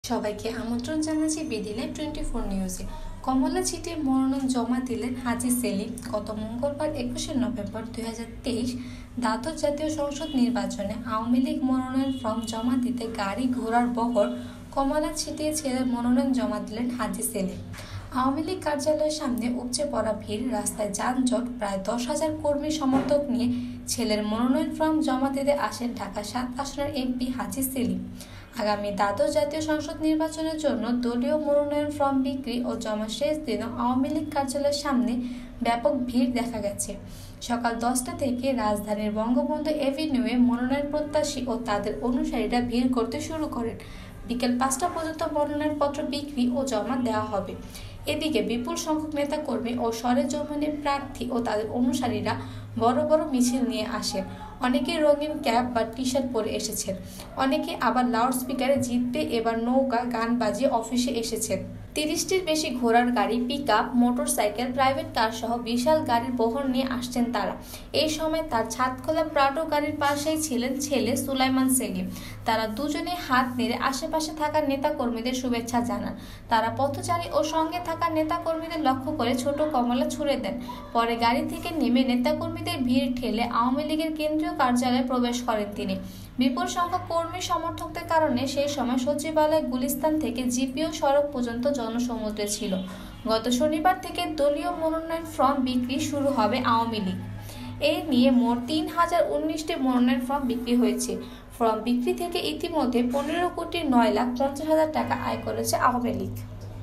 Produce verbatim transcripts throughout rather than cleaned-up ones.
সবাইকে আমন্ত্রণ জানাচ্ছি বিডি লাইভ টোয়েন্টি ফোর নিউজে। কমলা ছিটে মনোনয়ন জমা দিলেন হাজী সেলিম। গত মঙ্গলবার একুশে নভেম্বর দুই হাজার তেইশ দ্বাদশ জাতীয় সংসদ নির্বাচনে আওয়ামী লীগ মনোনয়ন ফর্ম জমা দিতে গাড়ি ঘোড়ার বহর কমলা ছিটিয়ে ছেড়ে মনোনয়ন জমা দিলেন হাজী সেলিম। আওয়ামী লীগ কার্যালয়ের সামনে উপচে পড়া ভিড়, রাস্তায় যানজট। প্রায় দশ হাজার কর্মী সমর্থক নিয়ে ছেলের মনোনয়ন ফর্ম জমা দিতে আসেন ঢাকা সাত আসনের এমপি হাজী সেলিম। আগামী দ্বাদশ জাতীয় সংসদ নির্বাচনের জন্য দলীয় মনোনয়ন ফর্ম বিক্রি ও জমা শেষ দিনও আওয়ামী লীগ কার্যালয়ের সামনে ব্যাপক ভিড় দেখা গেছে। সকাল দশটা থেকে রাজধানীর বঙ্গবন্ধু এভিনিউয়ে মনোনয়ন প্রত্যাশী ও তাদের অনুসারীরা ভিড় করতে শুরু করেন। বিকেল পাঁচটা পর্যন্ত মনোনয়নপত্র বিক্রি ও জমা দেওয়া হবে। এদিকে বিপুল সংখ্যক নেতাকর্মী ও সরেজমিনের প্রার্থী ও তাদের অনুসারীরা বড় বড় মিছিল নিয়ে আসেন। অনেকে রঙিন ক্যাপ বা টি শার্ট পরে এসেছেন, অনেকে আবার লাউড স্পিকারে জিতবে এবার নৌকা গান বাজিয়ে অফিসে এসেছেন। তিরিশটির বেশি ঘোড়ার গাড়ি, pick up, motorcycle, private car সহ বিশাল গাড়ির বহর নিয়ে আসছেন তারা। এই সময় তার ছাদখোলা প্রাডো গাড়ির পাশেই ছিলেন ছেলে সুলাইমান সেলিম। তারা দুজনে হাত নেড়ে আশেপাশে থাকা নেতাকর্মীদের শুভেচ্ছা জানান। তারা পথচারী ও সঙ্গে থাকা নেতাকর্মীদের লক্ষ্য করে ছোট কমলা ছুড়ে দেন। পরে গাড়ি থেকে নেমে নেতাকর্মীদের ভিড় ঠেলে আওয়ামী লীগের কেন্দ্রীয় কার্যালয়ে প্রবেশ করেন তিনি। বিপুল সংখ্যক কর্মী সমর্থকদের কারণে সেই সময় সচিবালয়, গুলিস্তান থেকে জিপিও সড়ক পর্যন্ত জনসমুদ্রে ছিল। গত শনিবার থেকে দলীয় মনোনয়ন ফর্ম বিক্রি শুরু হবে আওয়ামী লীগ। এই নিয়ে মোট তিন হাজার উনিশটি মনোনয়ন ফর্ম বিক্রি হয়েছে। ফর্ম বিক্রি থেকে ইতিমধ্যে পনেরো কোটি নয় লাখ পঞ্চাশ হাজার টাকা আয় করেছে আওয়ামী লীগ।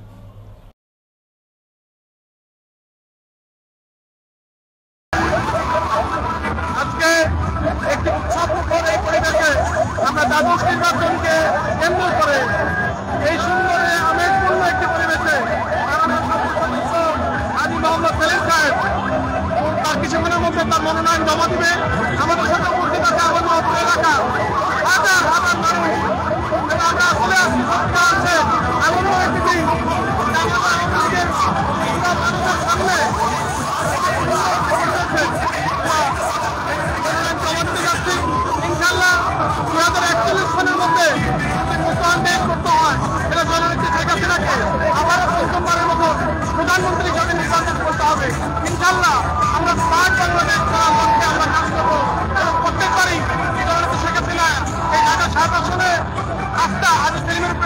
একটি উৎসবমুখর এই পরিবেশে আমরা দ্বাদশ নির্বাচনকে কেন্দ্র করে এই সুন্দর আবেগপূর্ণ একটি পরিবেশে সদস্য হাজী মোহাম্মদ সেলিম সাহেব তার কিছুক্ষণের মধ্যে তার মনোনয়ন জমা দিবে। আমাদের সাথে উপস্থিত আছে আমার মহকুম এলাকা হাজার হাজার মানুষ। আমরা আসলে আসছি সরকার আছে এমনও একটি দিন মানুষের সামনে ইনশাল্লাহ দুই হাজার একচল্লিশ সনের মধ্যে মুসলমানদের করতে হয় এটা জননেত্রী শেখ হাসিনাকে আবারও প্রথমবারের মতো প্রধানমন্ত্রী হিসাবে নির্বাচন করতে হবে। ইনশাল্লাহ আমরা স্মার্ট বাংলাদেশ লক্ষ্যে আমরা কাজ করবো এবং প্রত্যেকবারই জননেত্রী শেখ হাসিনা এই ঢাকা সাত আসনে আস্থা হাজী সেলিমের